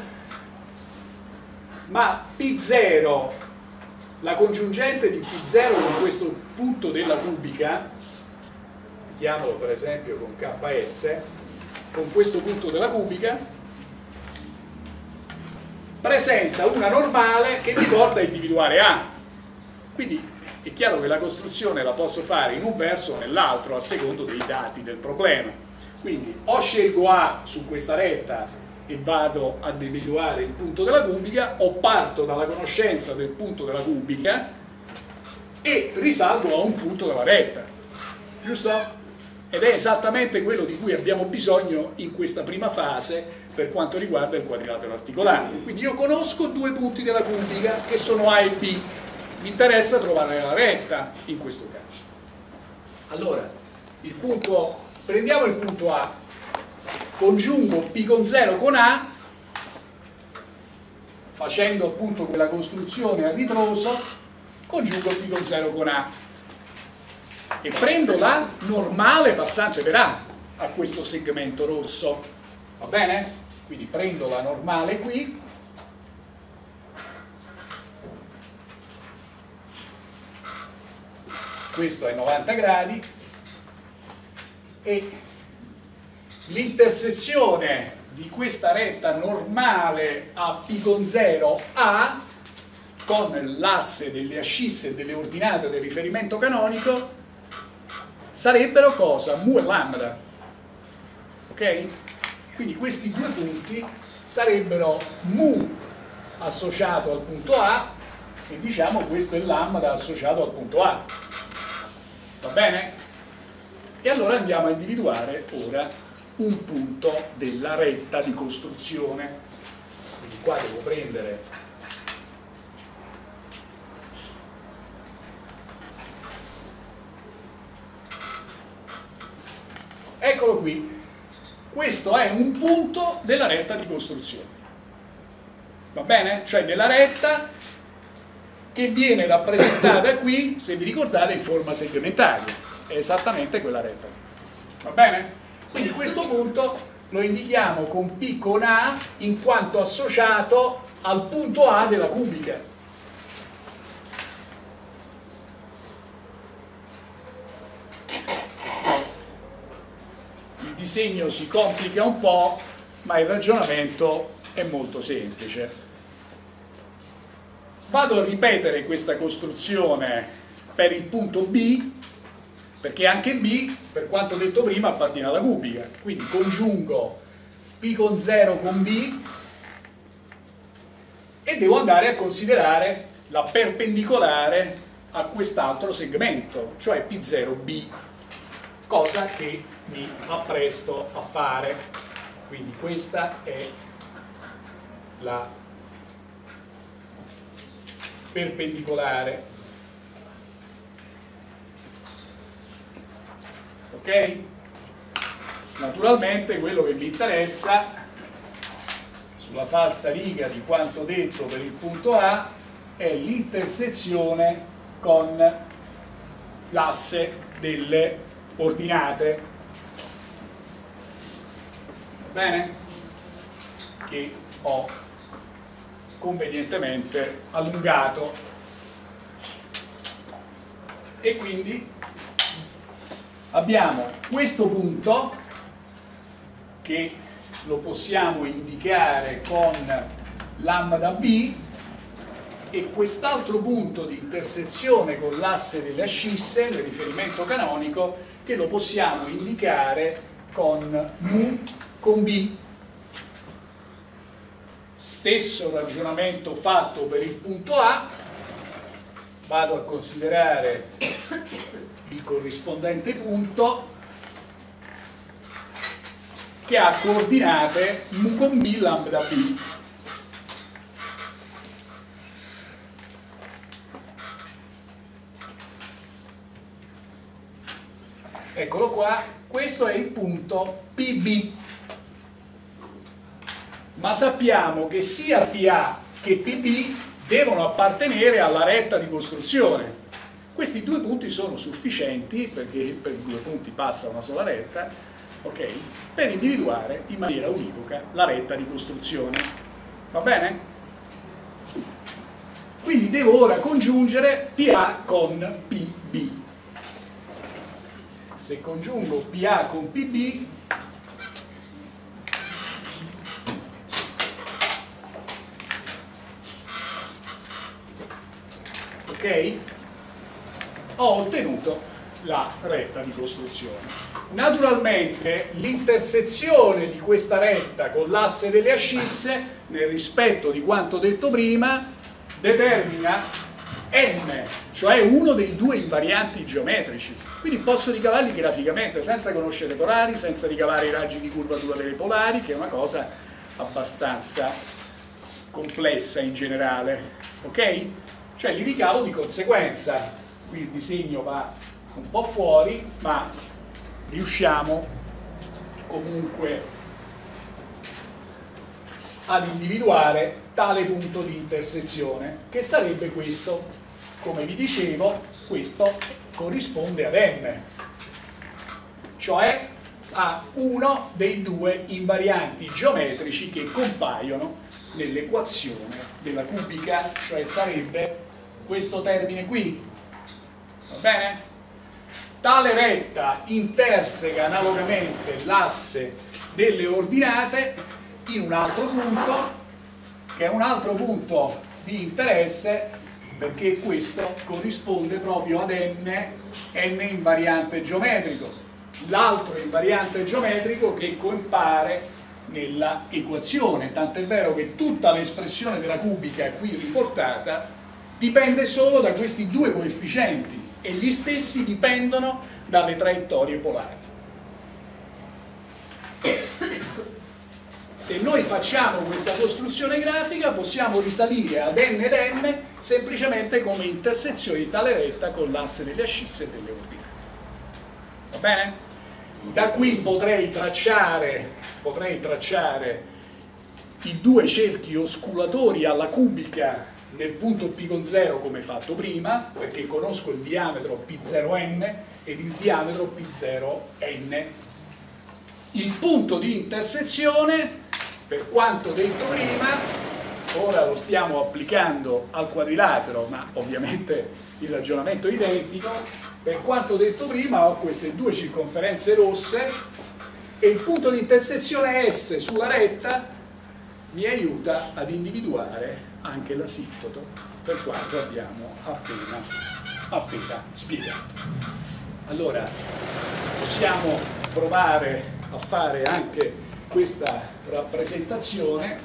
ma P0, la congiungente di P0 con questo punto della cubica, chiamalo per esempio con KS, con questo punto della cubica, presenta una normale che mi porta a individuare A. Quindi è chiaro che la costruzione la posso fare in un verso o nell'altro a secondo dei dati del problema. Quindi o scelgo A su questa retta e vado ad individuare il punto della cubica, o parto dalla conoscenza del punto della cubica e risalgo a un punto della retta, giusto? Ed è esattamente quello di cui abbiamo bisogno in questa prima fase per quanto riguarda il quadrilatero articolato. Quindi io conosco due punti della cubica che sono A e B, mi interessa trovare la retta in questo caso. Allora, prendiamo il punto A, congiungo P con 0 con A, facendo appunto quella costruzione a ritroso, congiungo P con 0 con A e prendo la normale passante per a questo segmento rosso, va bene? Quindi prendo la normale qui, questo è 90 gradi e l'intersezione di questa retta normale a P con 0 A con l'asse delle ascisse e delle ordinate del riferimento canonico sarebbero cosa? Mu e lambda, ok? Quindi questi due punti sarebbero mu associato al punto A e diciamo questo è lambda associato al punto A, va bene? E allora andiamo a individuare ora un punto della retta di costruzione. Quindi qua devo prendere eccolo qui. Questo è un punto della retta di costruzione. Va bene? Cioè della retta che viene rappresentata qui, se vi ricordate, in forma segmentaria. È esattamente quella retta. Va bene? Quindi questo punto lo indichiamo con P con A in quanto associato al punto A della cubica. Il disegno si complica un po', ma il ragionamento è molto semplice. Vado a ripetere questa costruzione per il punto B, perché anche B, per quanto detto prima, appartiene alla cubica. Quindi congiungo P con 0 con B e devo andare a considerare la perpendicolare a quest'altro segmento, cioè P0B, cosa che mi appresto a fare. Quindi questa è la perpendicolare. Ok? Naturalmente quello che mi interessa sulla falsa riga di quanto detto per il punto A è l'intersezione con l'asse delle ordinate. Va bene? Che ho convenientemente allungato, e quindi abbiamo questo punto che lo possiamo indicare con lambda B e quest'altro punto di intersezione con l'asse delle ascisse, il riferimento canonico, che lo possiamo indicare con mu con B. Stesso ragionamento fatto per il punto A, vado a considerare il corrispondente punto che ha coordinate mu con B lambda B. Eccolo qua, questo è il punto PB. Ma sappiamo che sia PA che PB devono appartenere alla retta di costruzione. Questi due punti sono sufficienti, perché per due punti passa una sola retta, ok? Per individuare in maniera univoca la retta di costruzione. Va bene? Quindi devo ora congiungere PA con PB. Se congiungo PA con PB, ok? Ho ottenuto la retta di costruzione. Naturalmente l'intersezione di questa retta con l'asse delle ascisse, nel rispetto di quanto detto prima, determina n, cioè uno dei due invarianti geometrici. Quindi posso ricavarli graficamente, senza conoscere le polari, senza ricavare i raggi di curvatura delle polari, che è una cosa abbastanza complessa in generale, ok? Cioè li ricavo di conseguenza. Qui il disegno va un po' fuori, ma riusciamo comunque ad individuare tale punto di intersezione, che sarebbe questo. Come vi dicevo, questo corrisponde ad n, cioè a uno dei due invarianti geometrici che compaiono nell'equazione della cubica, cioè sarebbe questo termine qui. Va bene? Tale retta interseca analogamente l'asse delle ordinate in un altro punto, che è un altro punto di interesse, perché questo corrisponde proprio ad n invariante geometrico, l'altro invariante geometrico che compare nella equazione, tant'è vero che tutta l'espressione della cubica qui riportata dipende solo da questi due coefficienti e gli stessi dipendono dalle traiettorie polari. Se noi facciamo questa costruzione grafica possiamo risalire ad n ed m semplicemente come intersezione di tale retta con l'asse delle ascisse e delle ordinate. Va bene? Da qui potrei tracciare i due cerchi osculatori alla cubica nel punto P con 0 come fatto prima, perché conosco il diametro P0n ed il diametro P0n. Il punto di intersezione, per quanto detto prima, ora lo stiamo applicando al quadrilatero, ma ovviamente il ragionamento è identico. Per quanto detto prima ho queste due circonferenze rosse e il punto di intersezione S sulla retta mi aiuta ad individuare anche l'asintoto, per quanto abbiamo appena spiegato. Allora possiamo provare a fare anche questa rappresentazione,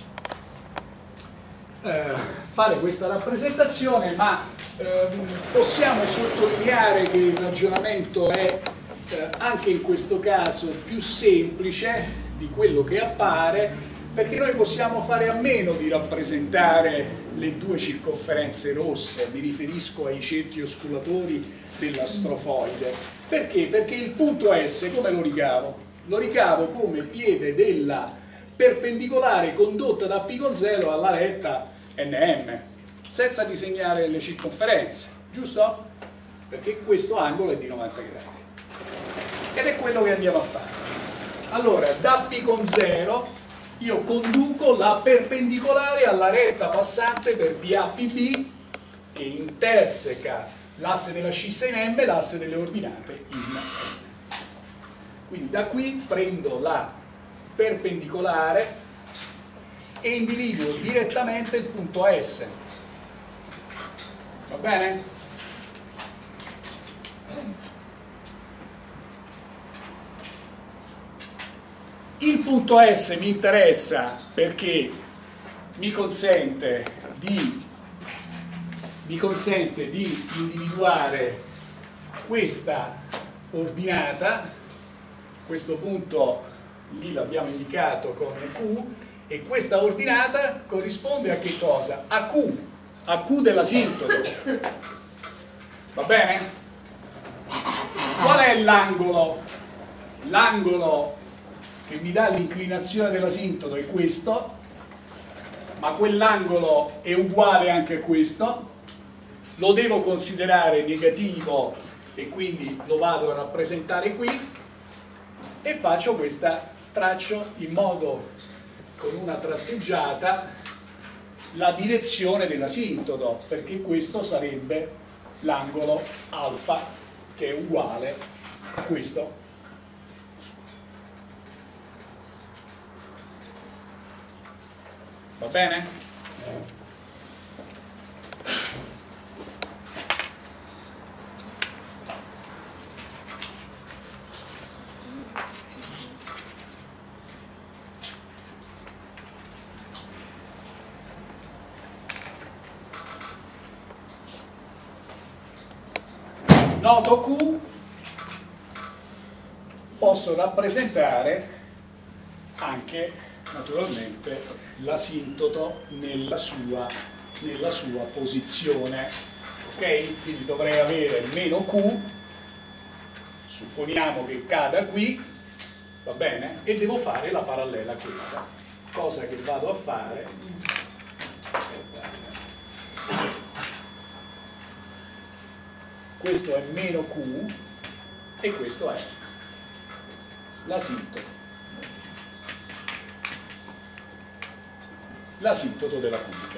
ma possiamo sottolineare che il ragionamento è anche in questo caso più semplice di quello che appare, perché noi possiamo fare a meno di rappresentare le due circonferenze rosse. Mi riferisco ai cerchi osculatori della strofoide. Perché? Perché il punto S come lo ricavo? Lo ricavo come piede della perpendicolare condotta da P con 0 alla retta NM, senza disegnare le circonferenze, giusto? Perché questo angolo è di 90 gradi. Ed è quello che andiamo a fare. Allora, da P con 0 io conduco la perpendicolare alla retta passante per PAPB che interseca l'asse della scissa in M e l'asse delle ordinate in M. Quindi da qui prendo la perpendicolare e individuo direttamente il punto S. Va bene? Il punto S mi interessa perché mi consente di individuare questa ordinata. Questo punto lì l'abbiamo indicato come Q, e questa ordinata corrisponde a che cosa? A Q dell'asintoto. Va bene? Qual è l'angolo? L'angolo che mi dà l'inclinazione dell'asintoto è questo, ma quell'angolo è uguale anche a questo, lo devo considerare negativo e quindi lo vado a rappresentare qui e faccio traccio in modo, con una tratteggiata, la direzione dell'asintoto, perché questo sarebbe l'angolo alfa che è uguale a questo. Va bene? Nodo Q posso rappresentare anche naturalmente l'asintoto nella sua posizione, ok? Quindi dovrei avere meno Q, supponiamo che cada qui, va bene? E devo fare la parallela a questa, cosa che vado a fare. Questo è meno Q e questo è l'asintoto della cubica.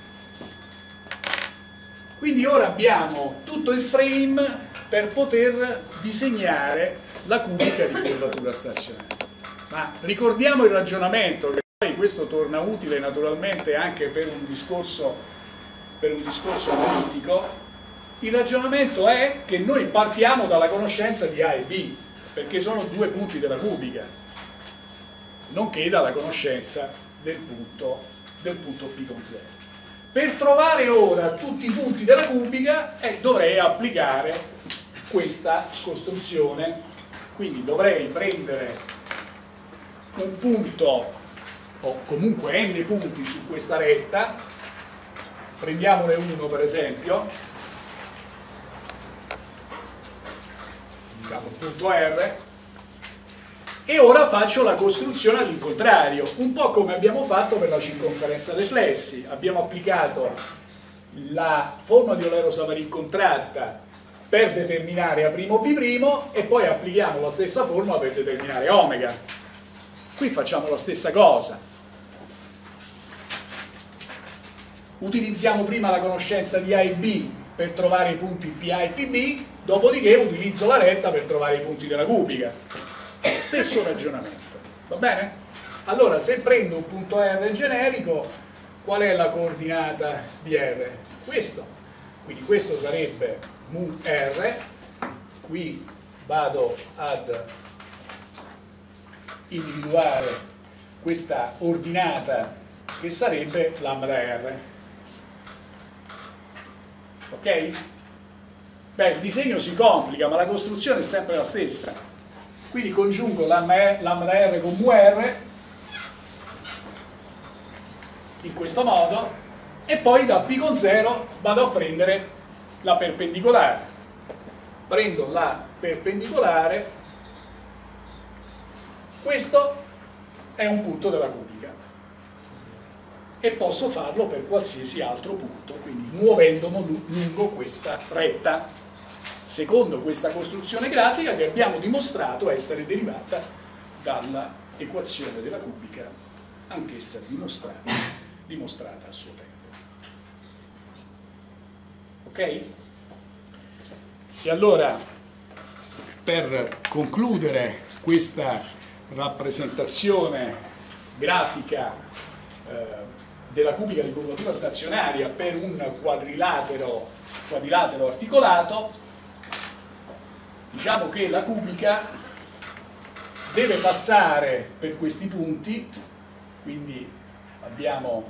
Quindi ora abbiamo tutto il frame per poter disegnare la cubica di curvatura stazionaria. Ma ricordiamo il ragionamento, che poi questo torna utile naturalmente anche per un discorso analitico. Il ragionamento è che noi partiamo dalla conoscenza di A e B, perché sono due punti della cubica, nonché dalla conoscenza del punto P con 0. Per trovare ora tutti i punti della cubica dovrei applicare questa costruzione, quindi dovrei prendere un punto o comunque n punti su questa retta, prendiamone uno per esempio, diciamo il punto R, E ora faccio la costruzione all'incontrario, un po' come abbiamo fatto per la circonferenza dei flessi. Abbiamo applicato la forma di Eulero-Savary contratta per determinare A' B' e poi applichiamo la stessa forma per determinare omega. Qui facciamo la stessa cosa. Utilizziamo prima la conoscenza di A e B per trovare i punti PA e PB, dopodiché utilizzo la retta per trovare i punti della cubica. Stesso ragionamento, va bene? Allora, se prendo un punto R generico, qual è la coordinata di R? Questo. Quindi questo sarebbe mu R, qui vado ad individuare questa ordinata che sarebbe lambda R. Ok? Beh, il disegno si complica, ma la costruzione è sempre la stessa. Quindi congiungo lambda R con mu R in questo modo e poi da P con 0 vado a prendere la perpendicolare. Prendo la perpendicolare, questo è un punto della cubica e posso farlo per qualsiasi altro punto, quindi muovendomi lungo questa retta, secondo questa costruzione grafica che abbiamo dimostrato essere derivata dall'equazione della cubica, anch'essa dimostrata a suo tempo. Ok? E allora, per concludere questa rappresentazione grafica della cubica di curvatura stazionaria per un quadrilatero articolato, diciamo che la cubica deve passare per questi punti, quindi abbiamo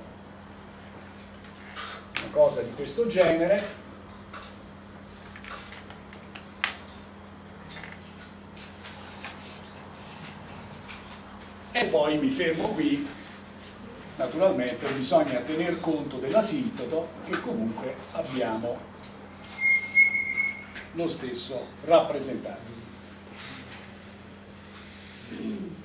una cosa di questo genere, e poi mi fermo qui. Naturalmente bisogna tener conto dell'asintoto, che comunque abbiamo lo stesso rappresentato.